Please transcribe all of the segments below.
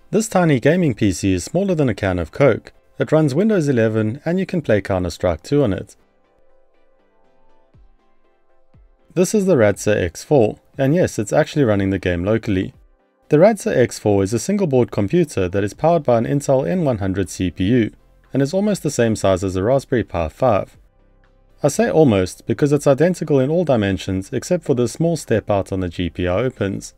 This tiny gaming PC is smaller than a can of Coke. It runs Windows 11 and you can play Counter-Strike 2 on it. This is the Radxa X4, and yes, it's actually running the game locally. The Radxa X4 is a single board computer that is powered by an Intel N100 CPU, and is almost the same size as a Raspberry Pi 5. I say almost because it's identical in all dimensions except for the small step out on the GPIO pins.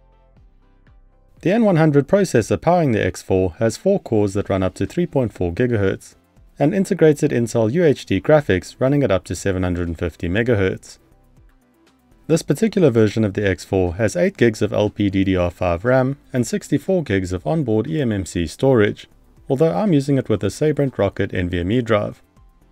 The N100 processor powering the X4 has 4 cores that run up to 3.4 GHz, and integrated Intel UHD graphics running at up to 750 MHz. This particular version of the X4 has 8 GB of LPDDR5 RAM and 64 GB of onboard eMMC storage, although I'm using it with a Sabrent Rocket NVMe drive.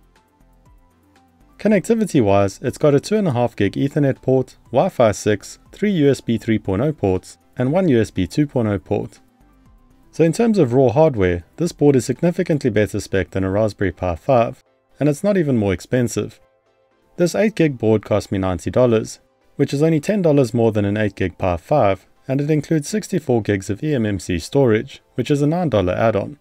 Connectivity wise, it's got a 2.5 GB Ethernet port, Wi-Fi 6, 3 USB 3.0 ports, and 1 USB 2.0 port. So in terms of raw hardware, this board is significantly better spec than a Raspberry Pi 5, and it's not even more expensive. This 8GB board cost me $90, which is only $10 more than an 8GB Pi 5, and it includes 64 GB of eMMC storage, which is a $9 add-on.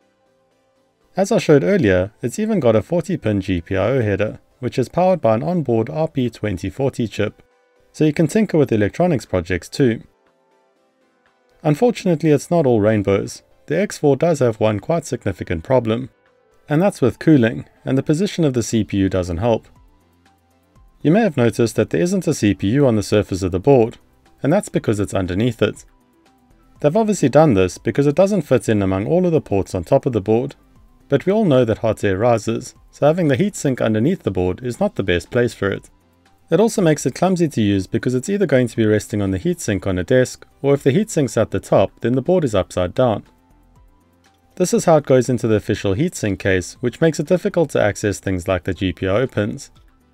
As I showed earlier, it's even got a 40-pin GPIO header, which is powered by an onboard RP2040 chip, so you can tinker with electronics projects too. Unfortunately, it's not all rainbows. The X4 does have one quite significant problem, and that's with cooling, and the position of the CPU doesn't help. You may have noticed that there isn't a CPU on the surface of the board, and that's because it's underneath it. They've obviously done this because it doesn't fit in among all of the ports on top of the board, but we all know that hot air rises, so having the heatsink underneath the board is not the best place for it. It also makes it clumsy to use because it's either going to be resting on the heatsink on a desk, or if the heatsink's at the top, then the board is upside down. This is how it goes into the official heatsink case, which makes it difficult to access things like the GPIO pins.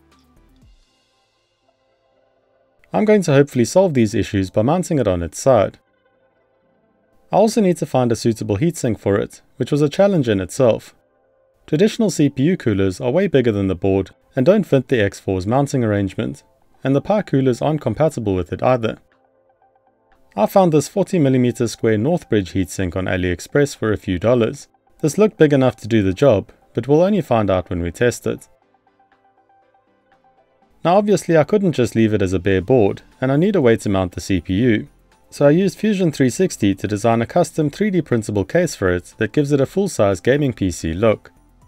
I'm going to hopefully solve these issues by mounting it on its side. I also need to find a suitable heatsink for it, which was a challenge in itself. Traditional CPU coolers are way bigger than the board and don't fit the X4's mounting arrangement, and the Pi coolers aren't compatible with it either. I found this 40mm square Northbridge heatsink on AliExpress for a few dollars. This looked big enough to do the job, but we'll only find out when we test it. Now obviously I couldn't just leave it as a bare board, and I need a way to mount the CPU. So I used Fusion 360 to design a custom 3D printable case for it that gives it a full-size gaming PC look.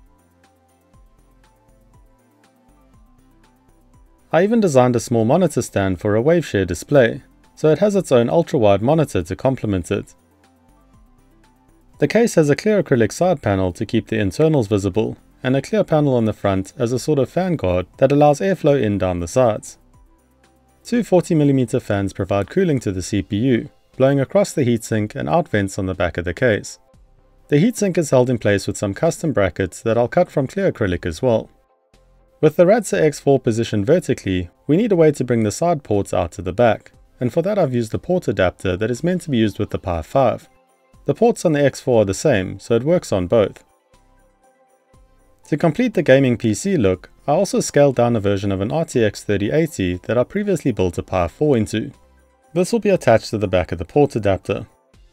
I even designed a small monitor stand for a waveshare display, so it has its own ultra-wide monitor to complement it. The case has a clear acrylic side panel to keep the internals visible, and a clear panel on the front as a sort of fan guard that allows airflow in down the sides. Two 40mm fans provide cooling to the CPU, blowing across the heatsink and out vents on the back of the case. The heatsink is held in place with some custom brackets that I'll cut from clear acrylic as well. With the Radxa X4 positioned vertically, we need a way to bring the side ports out to the back, and for that I've used a port adapter that is meant to be used with the Pi 5. The ports on the X4 are the same, so it works on both. To complete the gaming PC look, I also scaled down a version of an RTX 3080 that I previously built a Pi 4 into. This will be attached to the back of the port adapter.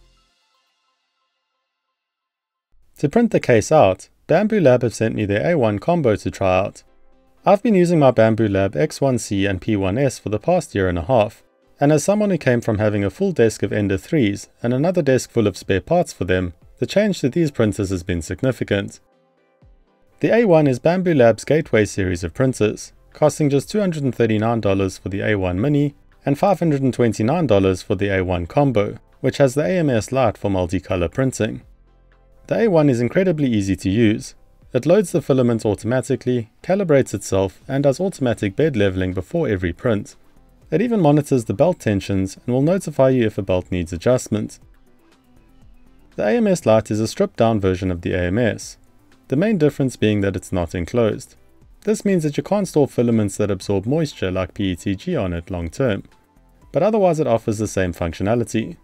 To print the case out, Bambulab have sent me their A1 Combo to try out. I've been using my Bambulab X1C and P1S for the past year and a half, and as someone who came from having a full desk of Ender 3s and another desk full of spare parts for them, the change to these printers has been significant. The A1 is Bambulab's gateway series of printers, costing just $239 for the A1 Mini and $529 for the A1 Combo, which has the AMS Lite for multicolor printing. The A1 is incredibly easy to use. It loads the filament automatically, calibrates itself, and does automatic bed leveling before every print. It even monitors the belt tensions and will notify you if a belt needs adjustment. The AMS Lite is a stripped down version of the AMS, the main difference being that it's not enclosed. This means that you can't store filaments that absorb moisture like PETG on it long term, but otherwise it offers the same functionality.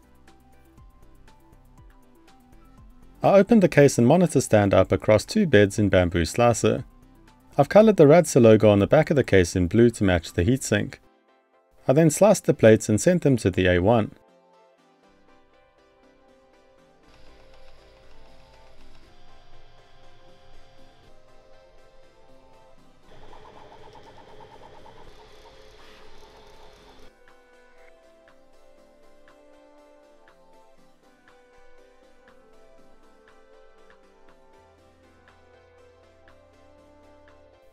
I opened the case and monitor stand up across two beds in bamboo slicer. I've coloured the Radxa logo on the back of the case in blue to match the heatsink. I then sliced the plates and sent them to the A1.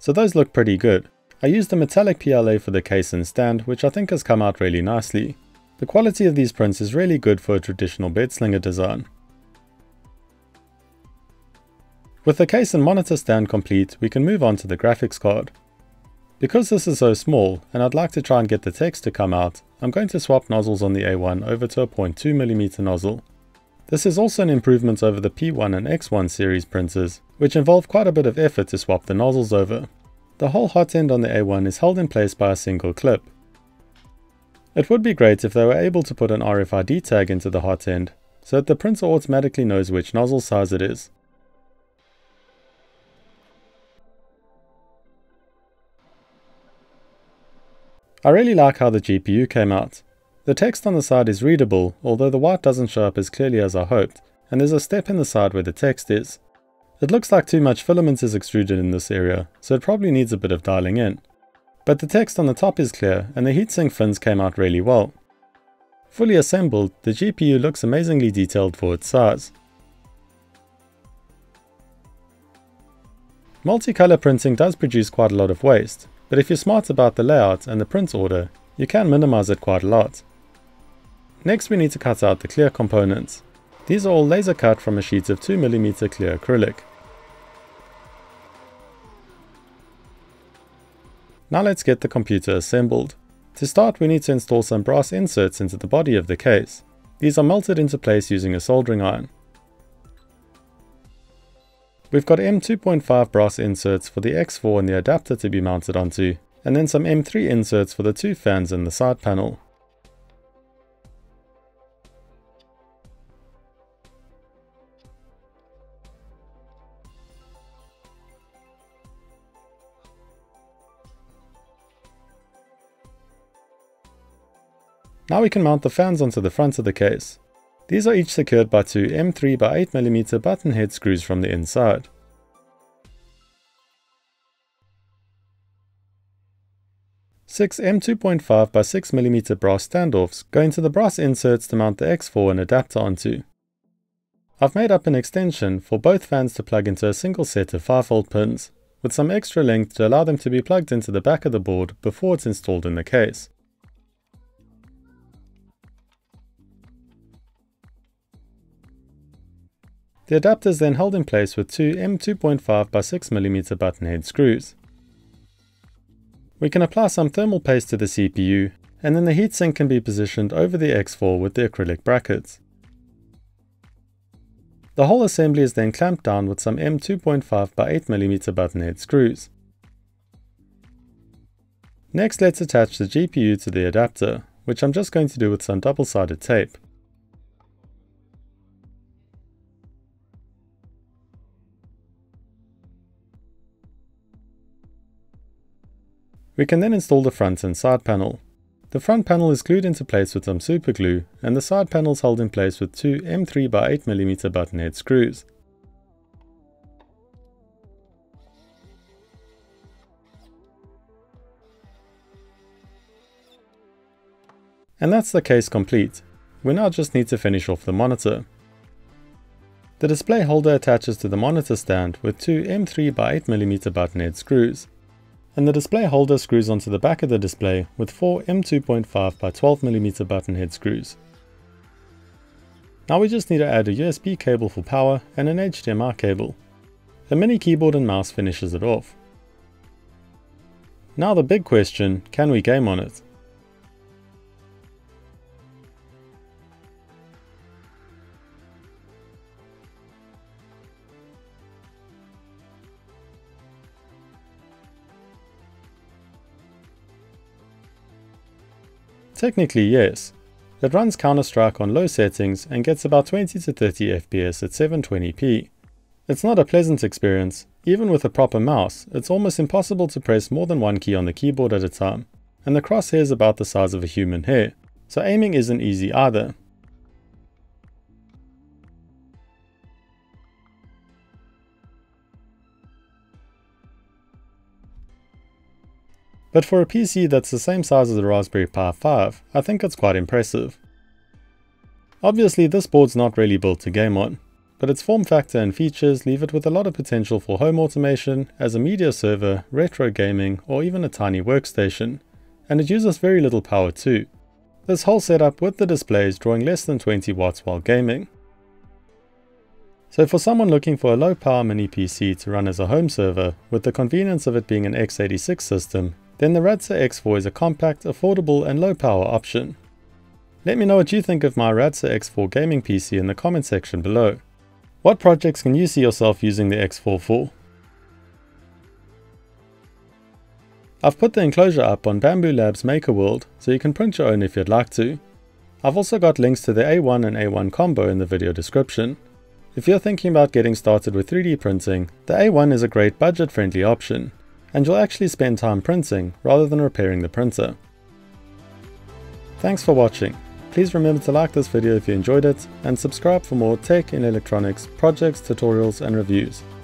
so those look pretty good. I used a metallic PLA for the case and stand, which I think has come out really nicely. The quality of these prints is really good for a traditional bed slinger design. With the case and monitor stand complete, we can move on to the graphics card. Because this is so small, and I'd like to try and get the text to come out, I'm going to swap nozzles on the A1 over to a 0.2mm nozzle. This is also an improvement over the P1 and X1 series printers, which involve quite a bit of effort to swap the nozzles over. The whole hot end on the A1 is held in place by a single clip. It would be great if they were able to put an RFID tag into the hot end, so that the printer automatically knows which nozzle size it is. I really like how the GPU came out. The text on the side is readable, although the white doesn't show up as clearly as I hoped, and there's a step in the side where the text is. It looks like too much filament is extruded in this area, so it probably needs a bit of dialing in. But the text on the top is clear, and the heatsink fins came out really well. Fully assembled, the GPU looks amazingly detailed for its size. Multicolor printing does produce quite a lot of waste, but if you're smart about the layout and the print order, you can minimize it quite a lot. Next we need to cut out the clear components. These are all laser cut from a sheet of 2mm clear acrylic. Now let's get the computer assembled. To start, we need to install some brass inserts into the body of the case. These are melted into place using a soldering iron. We've got M2.5 brass inserts for the X4 and the adapter to be mounted onto, and then some M3 inserts for the two fans and the side panel. Now we can mount the fans onto the front of the case. These are each secured by two M3 by 8mm button head screws from the inside. Six M2.5 by 6mm brass standoffs go into the brass inserts to mount the X4 and adapter onto. I've made up an extension for both fans to plug into a single set of 5V pins, with some extra length to allow them to be plugged into the back of the board before it's installed in the case. The adapter is then held in place with two M2.5 by 6mm button head screws. We can apply some thermal paste to the CPU, and then the heatsink can be positioned over the X4 with the acrylic brackets. The whole assembly is then clamped down with some M2.5 by 8mm button head screws. Next, let's attach the GPU to the adapter, which I'm just going to do with some double-sided tape. We can then install the front and side panel. The front panel is glued into place with some super glue, and the side panel is held in place with two M3 by 8mm button head screws. And that's the case complete. We now just need to finish off the monitor. The display holder attaches to the monitor stand with two M3 by 8mm button head screws. And the display holder screws onto the back of the display with four M2.5 by 12mm button head screws. Now we just need to add a USB cable for power and an HDMI cable. A mini keyboard and mouse finishes it off. Now the big question, can we game on it? Technically yes. It runs Counter-Strike on low settings and gets about 20 to 30 FPS at 720p. It's not a pleasant experience. Even with a proper mouse, it's almost impossible to press more than one key on the keyboard at a time, and the crosshair is about the size of a human hair, so aiming isn't easy either. But for a PC that's the same size as the Raspberry Pi 5, I think it's quite impressive. Obviously this board's not really built to game on. but its form factor and features leave it with a lot of potential for home automation, as a media server, retro gaming, or even a tiny workstation. And it uses very little power too. This whole setup with the displays drawing less than 20 watts while gaming. So for someone looking for a low power mini PC to run as a home server, with the convenience of it being an x86 system, then the Radxa X4 is a compact, affordable and low power option. Let me know what you think of my Radxa X4 gaming PC in the comment section below. What projects can you see yourself using the X4 for? I've put the enclosure up on Bambulab's Maker World, so you can print your own if you'd like to. I've also got links to the A1 and A1 Combo in the video description. If you're thinking about getting started with 3D printing, the A1 is a great budget-friendly option, and you'll actually spend time printing rather than repairing the printer. Thanks for watching. Please remember to like this video if you enjoyed it, and subscribe for more tech and electronics projects, tutorials and reviews.